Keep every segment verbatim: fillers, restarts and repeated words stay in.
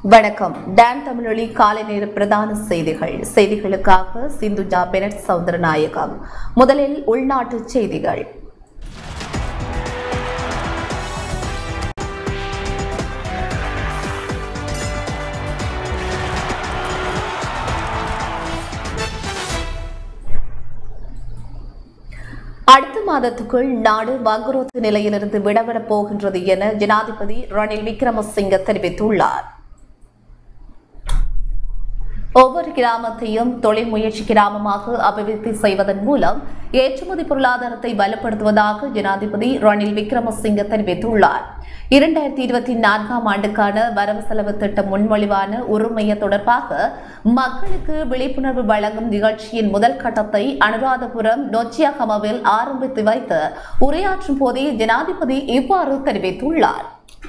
வணக்கம். டான் தமிழொலி காலை நேர பிரதான செய்திகள். செய்திகளுக்காக சிந்துஜா பெனட் சௌந்தரநாயகம். முதலில் உள்நாட்டு செய்திகள். அடுத்த மாதத்துக்குள் நாடு வங்குரோத்து நிலையிலிருந்து விடுபடப் போகின்றது என ஜனாதிபதி ரணில் விக்ரமசிங்க தெரிவித்துள்ளார். ஒவ்வொரு கிராமத்தையும் தொழில் முயற்சி கிராமமாக அபிவிருத்தி செய்வதன் மூலம் ஏற்றுமதி பொருளாதாரத்தை பலப்படுத்துவதாக ஜனாதிபதி ரணில் விக்ரமசிங்க தெரிவித்துள்ளார். இரண்டாயிரத்தி இருபத்தி நான்காம் ஆண்டுக்கான வரவு செலவு திட்ட முன்மொழிவான உரிமைய தொடர்பாக மக்களுக்கு விழிப்புணர்வு வழங்கும் நிகழ்ச்சியின் முதல் கட்டத்தை அனுராதபுரம் நொச்சியாகமவில் ஆரம்பித்து வைத்து உரையாற்றும் போதே ஜனாதிபதி இவ்வாறு தெரிவித்துள்ளார்.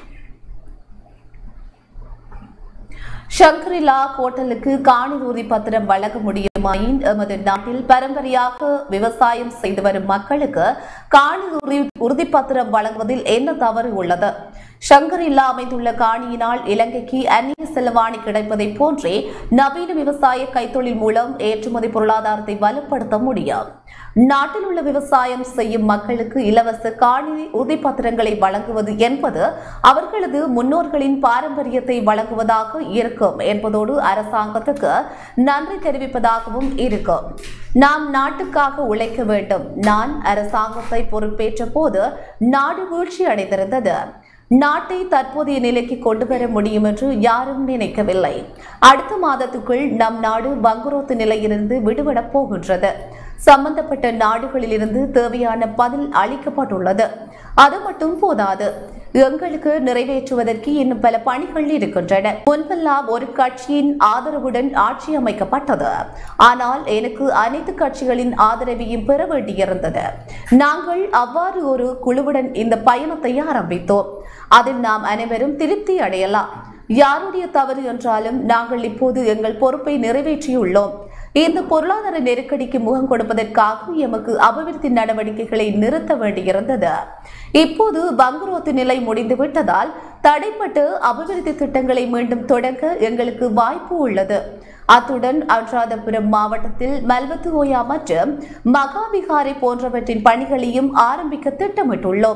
ஷங்கரிலா ஹோட்டலுக்கு காணி உறுதி பத்திரம் வழங்க முடியுமாயின் எமது நாட்டில் பரம்பரையாக விவசாயம் செய்து வரும் மக்களுக்கு காணி உறுதிப்பத்திரம் வழங்குவதில் என்ன தவறு உள்ளது? ஷங்கரிலா அமைந்துள்ள காணியினால் இலங்கைக்கு அந்நிய செலவாணி கிடைப்பதை போன்றே நவீன விவசாய கைத்தொழில் மூலம் ஏற்றுமதி பொருளாதாரத்தை வலுப்படுத்த முடியும். நாட்டில் உள்ள விவசாயம் செய்யும் மக்களுக்கு இலவச காணி உறுதிப்பத்திரங்களை வழங்குவது என்பது அவர்களது முன்னோர்களின் பாரம்பரியத்தை வழங்குவதாக இருக்கும் என்பதோடு அரசாங்கத்துக்கு நன்றி தெரிவிப்பதாகவும் இருக்கும். நாம் நாட்டுக்காக உழைக்க வேண்டும். நான் அரசாங்கத்தை பொறுப்பேற்ற போது நாடு வீழ்ச்சி அடைந்திருந்தது. நாட்டை தற்போதைய நிலைக்கு கொண்டு வர முடியும் என்று யாரும் நினைக்கவில்லை. அடுத்த மாதத்துக்குள் நம் நாடு வங்குரோத்து நிலையிலிருந்து விடுபடப் போகின்றது. சம்பந்தப்பட்ட நாடுகளிலிருந்து தேவையான பதில் அளிக்கப்பட்டுள்ளது. அது மட்டும் போதாது, எங்களுக்கு நிறைவேற்றுவதற்கு இன்னும் பல பணிகள் இருக்கின்றன. முன்பெல்லாம் ஒரு கட்சியின் ஆதரவுடன் ஆட்சி அமைக்கப்பட்டது. ஆனால் எனக்கு அனைத்து கட்சிகளின் ஆதரவையும் பெற வேண்டியிருந்தது. நாங்கள் அவ்வாறு ஒரு குழுவுடன் இந்த பயணத்தை ஆரம்பித்தோம். அதில் நாம் அனைவரும் திருப்தி அடையலாம். யாருடைய தவறு என்றாலும் நாங்கள் இப்போது எங்கள் பொறுப்பை நிறைவேற்றியுள்ளோம். இந்த பொருளாதார நெருக்கடிக்கு முகம் கொடுப்பதற்காக எமக்கு அபிவிருத்தி நடவடிக்கைகளை நிறுத்த வேண்டியிருந்தது. இப்போது வங்குரோத்து நிலை முடிந்துவிட்டதால் தடைப்பட்டு அபிவிருத்தி திட்டங்களை மீண்டும் தொடங்க எங்களுக்கு வாய்ப்பு உள்ளது. அத்துடன் அனுராதபுரம் மாவட்டத்தில் மல்வத்துஓயா மற்றும் மகாவிகாரை போன்றவற்றின் பணிகளையும் ஆரம்பிக்க திட்டமிட்டுள்ளோம்.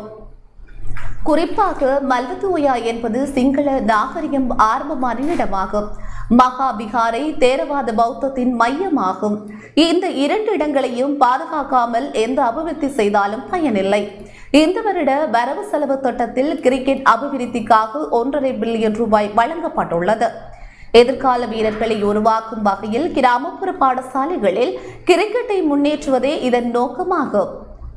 குறிப்பாக மல்வத்துஓயா என்பது சிங்கள நாகரிகம் ஆரம்பமான இடமாகும். மகாவிகாரை தேரவாத பௌத்தத்தின் மையமாகும். இந்த இரண்டு இடங்களையும் பாதுகாக்காமல் எந்த அபிவிருத்தி செய்தாலும் பயனில்லை. இந்த வருட வரவு செலவு திட்டத்தில் கிரிக்கெட் அபிவிருத்திக்காக ஒன்றரை பில்லியன் ரூபாய் வழங்கப்பட்டுள்ளது. எதிர்கால வீரர்களை உருவாக்கும் வகையில் கிராமப்புற பாடசாலைகளில் கிரிக்கெட்டை முன்னேற்றுவதே இதன் நோக்கமாகும்.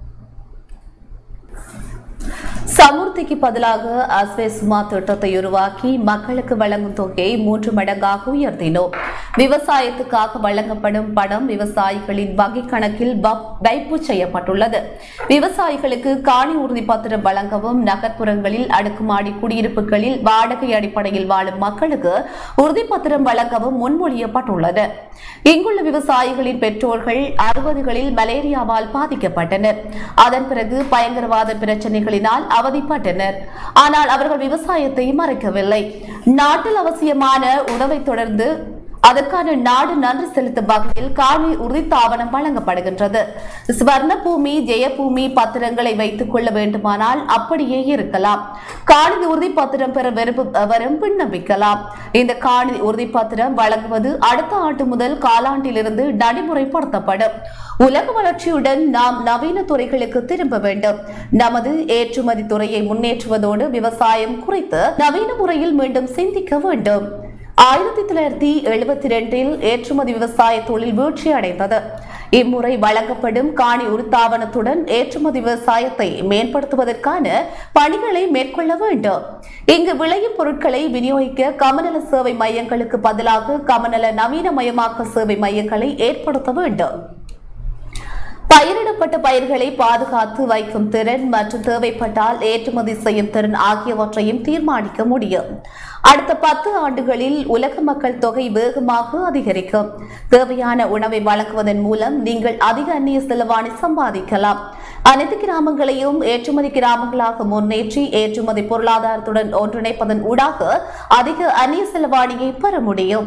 சமுர்த்திக்கு பதிலாக அஸ்வேசுமா திட்டத்தை உருவாக்கி மக்களுக்கு வழங்கும் தொகையை மூன்று மடங்காக உயர்த்தினோம். விவசாயத்துக்காக வழங்கப்படும் பணம் விவசாயிகளின் வங்கி கணக்கில் வைப்பு செய்யப்பட்டுள்ளது. விவசாயிகளுக்கு காணி உறுதி பத்திரம் வழங்கவும் நகர்ப்புறங்களில் அடுக்குமாடி குடியிருப்புகளில் வாடகை அடிப்படையில் வாழும் மக்களுக்கு உறுதிப்பத்திரம் வழங்கவும் முன்மொழியப்பட்டுள்ளது. இங்குள்ள விவசாயிகளின் பெற்றோர்கள் அறுபதுகளில் மலேரியாவால் பாதிக்கப்பட்டனர். அதன் பிறகு பயங்கரவாத பிரச்சனைகளினால் அவதிப்பட்டனர். ஆனால் அவர்கள் விவசாயத்தை மறைக்கவில்லை. நாட்டில் அவசியமான உணவை தொடர்ந்து அதற்கான நாடு நன்றி செலுத்தும் வகையில் காணி உறுதித்தாவணம் வழங்கப்படுகின்றது. ஸ்வர்ண பூமி ஜெயபூமி பத்திரங்களை வைத்துக் கொள்ள வேண்டுமானால் அப்படியே இருக்கலாம். காணி உறுதி பத்திரம் பெற விரும்புவரும் விண்ணப்பிக்கலாம். இந்த காணி உறுதி பத்திரம் வழங்குவது அடுத்த ஆண்டு முதல் காலாண்டிலிருந்து நடைமுறைப்படுத்தப்படும். உலக வளர்ச்சியுடன் நாம் நவீன துறைகளுக்கு திரும்ப வேண்டும். நமது ஏற்றுமதி துறையை முன்னேற்றுவதோடு விவசாயம் குறித்து நவீன முறையில் மீண்டும் சிந்திக்க வேண்டும். ஆயிரத்தி தொள்ளாயிரத்தி எழுபத்தி இரண்டில் ஏற்றுமதி விவசாய தொழில் வீழ்ச்சி அடைந்தது. இம்முறை வழங்கப்படும் காணி உறுத்தாவணத்துடன் ஏற்றுமதி விவசாயத்தை மேம்படுத்துவதற்கான பணிகளை மேற்கொள்ள வேண்டும். இங்கு விளையும் பொருட்களை விநியோகிக்க கமநல சேவை மையங்களுக்கு பதிலாக கமநல நவீனமயமாக்க சேவை மையங்களை ஏற்படுத்த வேண்டும். பயிரிடப்பட்ட பயிர்களை பாதுகாத்து வைக்கும் திறன் மற்றும் தேவைப்பட்டால் ஏற்றுமதி செய்யும் திறன் ஆகியவற்றையும் தீர்மானிக்க முடியும். அடுத்த பத்து ஆண்டுகளில் உலக மக்கள் தொகை வேகமாக அதிகரிக்கும். தேவையான உணவை வழங்குவதன் மூலம் நீங்கள் அதிக அந்நிய செலவாணி சம்பாதிக்கலாம். அனைத்து கிராமங்களையும் ஏற்றுமதி கிராமங்களாக முன்னேற்றி ஏற்றுமதி பொருளாதாரத்துடன் ஒன்றிணைப்பதன் ஊடாக அதிக அந்நிய செலவாணியை பெற முடியும்.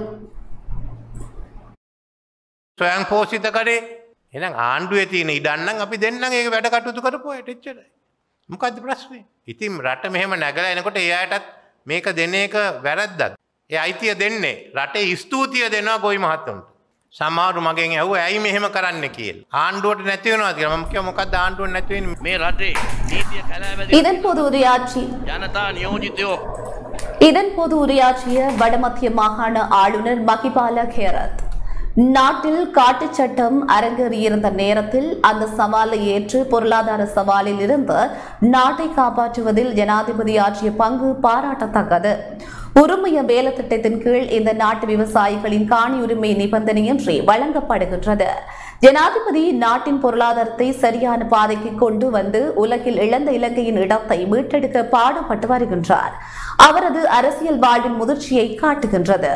එහෙනම් ආණ්ඩුවේ තියෙන ඉඩම් නම් අපි දෙන්නම් ඒක වැඩ කටයුතු කරපුවා එච්චරයි. මොකද්ද ප්‍රශ්නේ? ඉතින් රට මෙහෙම නැගලා එනකොට ඒ අයටත් මේක දෙන එක වැරද්දක්. ඒ අයිතිය දෙන්නේ රටේ ස්තුතිය දෙනවා ගොවි මහත්තයන්ට. සමහරු මගෙන් ඇහුවා ඇයි මෙහෙම කරන්න කියලා. ආණ්ඩුවට නැති වෙනවද කියලා. මම කිව්වා මොකද්ද ආණ්ඩුවට නැති වෙන්නේ? මේ රටේ නීතිය කලාවැදී இதன் போது உரையாற்றி ජනතා නියෝජිතයෝ இதன் போது உரையாற்றிய வடமத்திய மாகாண ஆளுநர் மகிபால கேரத் நாட்டில் காட்டுச் சட்டம் அரங்கேறியிருந்த நேரத்தில் அந்த சவாலை ஏற்று பொருளாதார சவாலில் இருந்து நாட்டை காப்பாற்றுவதில் ஜனாதிபதி ஆற்றிய பங்கு பாராட்டத்தக்கது. உரிமைய வேலை திட்டத்தின் கீழ் இந்த நாட்டு விவசாயிகளின் காணி உரிமை நிபந்தனையின்றி வழங்கப்படுகின்றது. ஜனாதிபதி நாட்டின் பொருளாதாரத்தை சரியான பாதைக்கு கொண்டு வந்து உலகில் இழந்த இலங்கையின் இடத்தை மீட்டெடுக்க பாடுபட்டு வருகின்றார். அவரது அரசியல் வாழ்வின் முதிர்ச்சியை காட்டுகின்றது.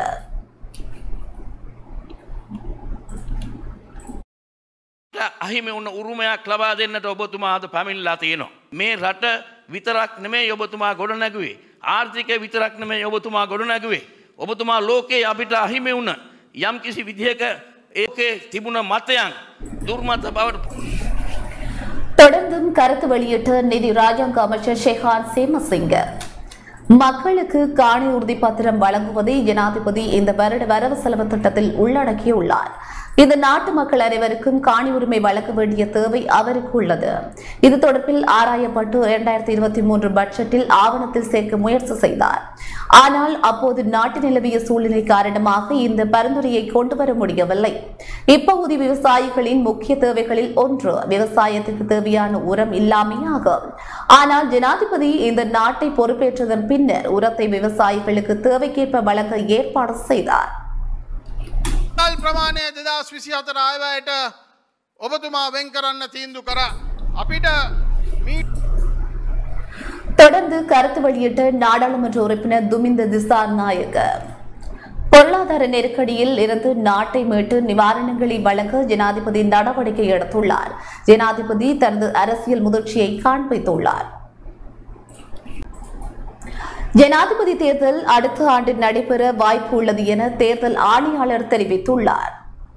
අහිමි වුණ උරුමයක් ලබා දෙන්නට ඔබතුමා අද පැමිණිලා තියෙනවා. මේ රට විතරක් නෙමෙයි ඔබතුමා ගොඩනැගුවේ. ආර්ථිකය විතරක් නෙමෙයි ඔබතුමා ගොඩනැගුවේ. ඔබතුමා ලෝකයේ අපිට අහිමි වුණ යම් කිසි විදිහක ඒකේ තිබුණ මතයන් දුර්මත බවට தொடர்ந்தும் கருத்து வெளியிட்ட நிதி ராஜாங்க அமைச்சர் ஷெஹான் சேமசிங்க மக்களுக்கு காணி உறுதி பத்திரம் வழங்குவதை ஜனாதிபதி இந்த வருட வரவு செலவு திட்டத்தில் உள்ளடக்கியுள்ளார். இந்த நாட்டு மக்கள் அனைவருக்கும் காணி உரிமை வழங்க வேண்டிய தேவை அவருக்கு உள்ளது. இது தொடர்பில் ஆராயப்பட்டு இரண்டாயிரத்தி இருபத்தி மூன்று பட்ஜெட்டில் ஆவணத்தில் சேர்க்க முயற்சி செய்தார். ஆனால் அப்போது நாட்டு நிலவிய சூழ்நிலை காரணமாக இந்த பரிந்துரையை கொண்டு வர முடியவில்லை. இப்பகுதி விவசாயிகளின் முக்கிய தேவைகளில் ஒன்று விவசாயத்திற்கு தேவையான உரம் இல்லாமையாகும். ஆனால் ஜனாதிபதி இந்த நாட்டை பொறுப்பேற்றதன் பின்னர் உரத்தை விவசாயிகளுக்கு தேவைக்கேற்ப வழங்க ஏற்பாடு செய்தார். ප්‍රමාණය දෙදස් විසි හතර ආයවැයට ඔබතුමා වෙන් කරන්න තීන්දු කරා. අපිට தொடர்ந்து கருத்து வெளியிட்ட நாடாளுமன்ற உறுப்பினர் துமிந்த திசாநாயக்க பொருளாதார நெருக்கடியில் இருந்து நாட்டை மீட்டு நிவாரணங்களை வழங்க ஜனாதிபதி நடவடிக்கை எடுத்துள்ளார். ஜனாதிபதி தனது அரசியல் முதிர்ச்சியை காண்பித்துள்ளார். ஜனாதிபதி தேர்தல் அடுத்த ஆண்டு நடைபெற வாய்ப்பு உள்ளது என தேர்தல் ஆணையாளர் தெரிவித்துள்ளார்.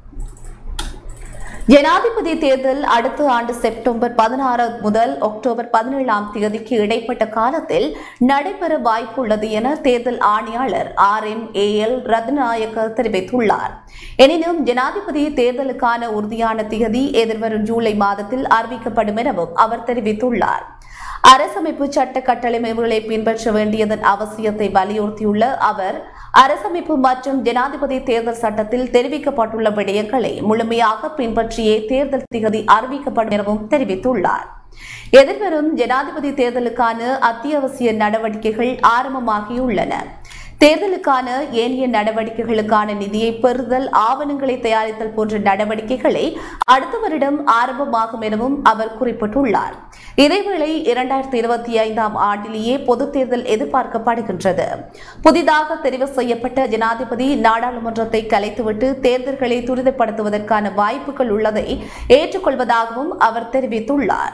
ஜனாதிபதி தேர்தல் அடுத்த ஆண்டு செப்டம்பர் பதினாறு முதல் அக்டோபர் பதினேழாம் தேதிக்கு இடைப்பட்ட காலத்தில் நடைபெற வாய்ப்புள்ளது என தேர்தல் ஆணையாளர் R M A L Ratnayake தெரிவித்துள்ளார். எனினும் ஜனாதிபதி தேர்தலுக்கான உறுதியான திகதி எதிர்வரும் ஜூலை மாதத்தில் அறிவிக்கப்படும் எனவும் அவர் தெரிவித்துள்ளார். அரசமைப்பு சட்ட கட்டளைகளை பின்பற்ற வேண்டியதன் அவசியத்தை வலியுறுத்தியுள்ள அவர் அரசமைப்பு மற்றும் ஜனாதிபதி தேர்தல் சட்டத்தில் தெரிவிக்கப்பட்டுள்ள விடயங்களை முழுமையாக பின்பற்றியே தேர்தல் திகதி அறிவிக்கப்படும் எனவும் தெரிவித்துள்ளார். எதிர்வரும் ஜனாதிபதி தேர்தலுக்கான அத்தியாவசிய நடவடிக்கைகள் ஆரம்பமாகியுள்ளன. தேர்தலுக்கான ஏனைய நடவடிக்கைகளுக்கான நிதியை பெறுதல், ஆவணங்களை தயாரித்தல் போன்ற நடவடிக்கைகளை அடுத்த வருடம் ஆரம்பமாகும் எனவும் அவர் குறிப்பிட்டுள்ளார். இதேவேளை இரண்டாயிரத்தி இருபத்தி ஐந்தாம் ஆண்டிலேயே பொதுத் தேர்தல் எதிர்பார்க்கப்படுகின்றது. புதிதாக தெரிவு செய்யப்பட்ட ஜனாதிபதி நாடாளுமன்றத்தை கலைத்துவிட்டு தேர்தல்களை துரிதப்படுத்துவதற்கான வாய்ப்புகள் உள்ளதை ஏற்றுக்கொள்வதாகவும் அவர் தெரிவித்துள்ளார்.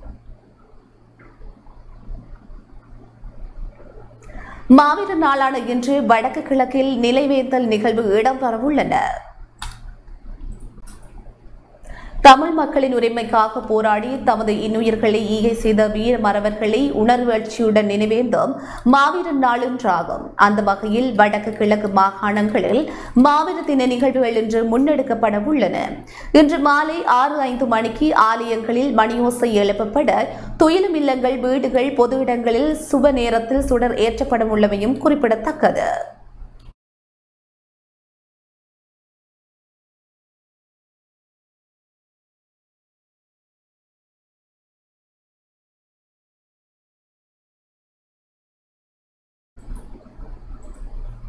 மாவீர நாளான இன்று வடக்கு கிழக்கில் நிலைவேந்தல் நிகழ்வு இடம்பெறவுள்ளன. தமிழ் மக்களின் உரிமைக்காக போராடி தமது இன்னுயிர்களை ஈகை செய்த வீர மறவர்களை உணர்வெழுச்சியுடன் நினைவேந்தும் மாவீர நாள் என்றாகும். அந்த வகையில் வடக்கு கிழக்கு மாகாணங்களில் மாவீர தின நிகழ்வுகள் இன்று முன்னெடுக்கப்பட உள்ளன. இன்று மாலை ஆறு ஐந்து மணிக்கு ஆலயங்களில் மணியோசை எழுப்பப்பட, துயிலும் இல்லங்கள், வீடுகள், பொது இடங்களில் சுப நேரத்தில் சுடர் ஏற்றப்பட உள்ளமையும் குறிப்பிடத்தக்கது.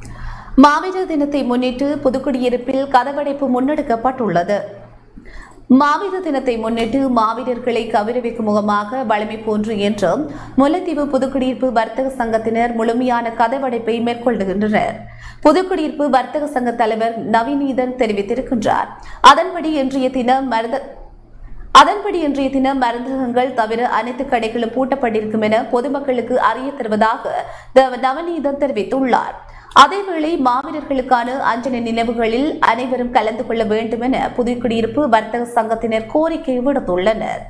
மாவீரர் தினத்தை முன்னிட்டு புதுக்குடியிருப்பில் கதவடைப்பு முன்னெடுக்கப்பட்டுள்ளது. மாவீரர் தினத்தை முன்னிட்டு மாவீரர்களை கௌரவிக்கும் முகமாக வலிமை போன்று என்றும் முல்லைத்தீவு புதுக்குடியிருப்பு வர்த்தக சங்கத்தினர் முழுமையான கதவடைப்பை மேற்கொள்கின்றனர். புதுக்குடியிருப்பு வர்த்தக சங்க தலைவர் நவீனீதன் தெரிவித்திருக்கின்றார். அதன்படி இன்றைய தினம் மருத அதன்படி இன்றைய தினம் மருந்தகங்கள் தவிர அனைத்து கடைகளும் பூட்டப்பட்டிருக்கும் என பொதுமக்களுக்கு அறிய தருவதாக நவநீதன் தெரிவித்துள்ளார். அதேவேளை மாவீரர்களுக்கான அஞ்சலி நினைவுகளில் அனைவரும் கலந்து கொள்ள வேண்டும் என புதுக்குடியிருப்பு வர்த்தக சங்கத்தினர் கோரிக்கை விடுத்துள்ளனர்.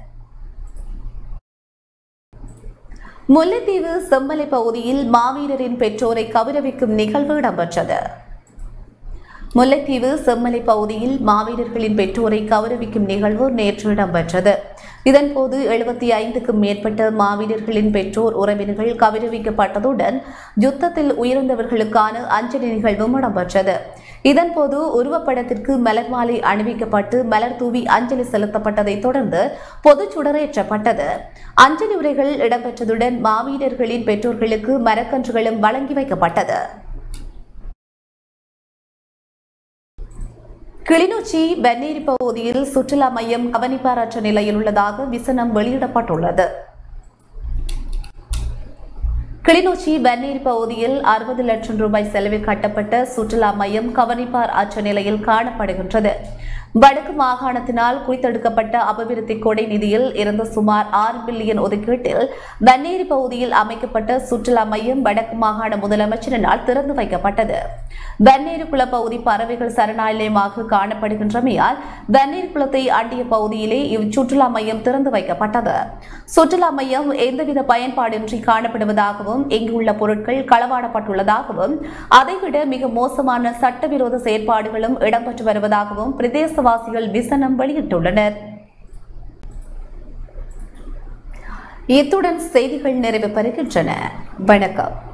முல்லைத்தீவு செம்மலை பகுதியில் மாவீரரின் பெற்றோரை கௌரவிக்கும் நிகழ்வு இடம்பெற்றது. முல்லைத்தீவு செம்மலை பகுதியில் மாவீரர்களின் பெற்றோரை கௌரவிக்கும் நிகழ்வு நேற்று இடம்பெற்றது. இதன்போது எழுபத்தி ஐந்துக்கும் மேற்பட்ட மாவீரர்களின் பெற்றோர் உறவினர்கள் கௌரவிக்கப்பட்டதுடன் யுத்தத்தில் உயிரிழந்தவர்களுக்கான அஞ்சலி நிகழ்வும் இடம்பெற்றது. இதன்போது உருவப்படத்திற்கு மலர் மாலை அணிவிக்கப்பட்டு மலர் தூவி அஞ்சலி செலுத்தப்பட்டதைத் தொடர்ந்து பொதுச் சுடரேற்றப்பட்டது. அஞ்சலி உரைகள் இடம்பெற்றதுடன் மாவீரர்களின் பெற்றோர்களுக்கு மரக்கன்றுகளும் வழங்கி வைக்கப்பட்டது. கிளிநொச்சி வெண்ணேரி பகுதியில் சுற்றுலா மையம் கவனிப்பாரற்ற நிலையில் உள்ளதாக விசனம் வெளியிடப்பட்டுள்ளது. கிளிநொச்சி வெண்ணேரி பகுதியில் அறுபது லட்சம் ரூபாய் செலவில் கட்டப்பட்ட சுற்றுலா மையம் கவனிப்பார் அற்ற நிலையில் காணப்படுகின்றது. வடக்கு மாகாணத்தினால் குறித்தெடுக்கப்பட்ட அபிவிருத்தி கொடை நிதியில் இருந்த சுமார் ஆறு பில்லியன் ஒதுக்கீட்டில் வெண்ணேரி பகுதியில் அமைக்கப்பட்ட சுற்றுலா மையம் வடக்கு மாகாண முதலமைச்சரினால் திறந்து வைக்கப்பட்டது. வெண்ணேரி குள பகுதி பறவைகள் சரணாலயமாக காணப்படுகின்றமையால் வெண்ணேரி குளத்தை அண்டிய பகுதியிலே இச்சுற்றுலா மையம் திறந்து வைக்கப்பட்டது. சுற்றுலா மையம் எந்தவித பயன்பாடின்றி காணப்படுவதாகவும் இங்குள்ள பொருட்கள் களவாடப்பட்டுள்ளதாகவும் அதைவிட மிக மோசமான சட்டவிரோத செயற்பாடுகளும் இடம்பெற்று வருவதாகவும் பிரதேசவாசிகள் விசனம் வெளியிட்டுள்ளனர். இத்துடன் செய்திகள் நிறைவு பெறுகின்றன. வணக்கம்.